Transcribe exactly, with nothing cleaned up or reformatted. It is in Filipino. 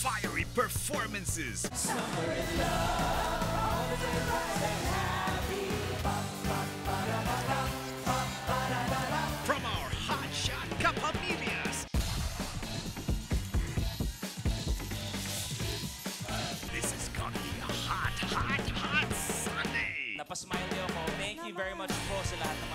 fiery performances. Summer in love, always and happy. From our hotshot Kapamillas. This is gonna be a hot, hot, hot Sunday. Napasmile niyo ako. Thank you very much po sa lahat ng